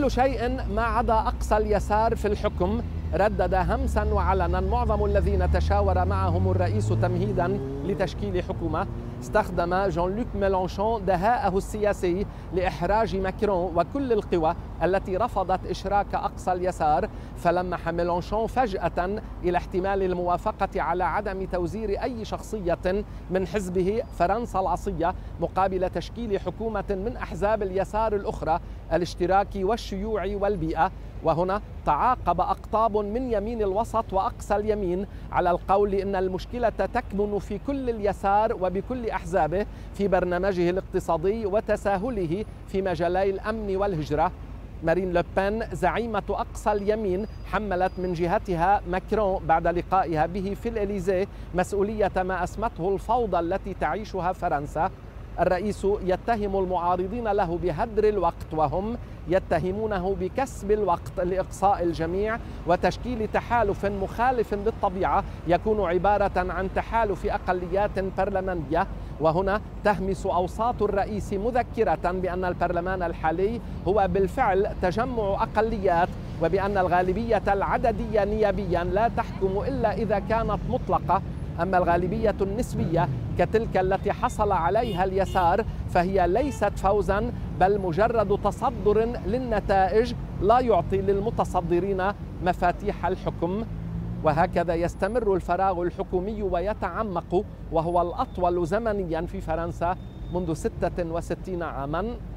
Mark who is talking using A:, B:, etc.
A: كل شيء ما عدا أقصى اليسار في الحكم، ردد همسا وعلنا معظم الذين تشاور معهم الرئيس تمهيدا لتشكيل حكومة. استخدم جان لوك ميلانشون دهاءه السياسي لإحراج ماكرون وكل القوى التي رفضت إشراك أقصى اليسار، فلمح ميلانشون فجأة إلى احتمال الموافقة على عدم توزير أي شخصية من حزبه فرنسا العصية مقابل تشكيل حكومة من أحزاب اليسار الأخرى الاشتراكي والشيوعي والبيئة. وهنا تعاقب أقطاب من يمين الوسط وأقصى اليمين على القول إن المشكلة تكمن في كل اليسار وبكل أحزابه في برنامجه الاقتصادي وتساهله في مجالي الأمن والهجرة. مارين لوبين زعيمة أقصى اليمين حملت من جهتها ماكرون بعد لقائها به في الإليزيه مسؤولية ما أسمته الفوضى التي تعيشها فرنسا. الرئيس يتهم المعارضين له بهدر الوقت وهم يتهمونه بكسب الوقت لإقصاء الجميع وتشكيل تحالف مخالف للطبيعة يكون عبارة عن تحالف أقليات برلمانية. وهنا تهمس أوساط الرئيس مذكرة بأن البرلمان الحالي هو بالفعل تجمع أقليات، وبأن الغالبية العددية نيابيا لا تحكم إلا إذا كانت مطلقة، أما الغالبية النسبية كتلك التي حصل عليها اليسار فهي ليست فوزا بل مجرد تصدر للنتائج لا يعطي للمتصدرين مفاتيح الحكم. وهكذا يستمر الفراغ الحكومي ويتعمق، وهو الأطول زمنيا في فرنسا منذ 66 عاما.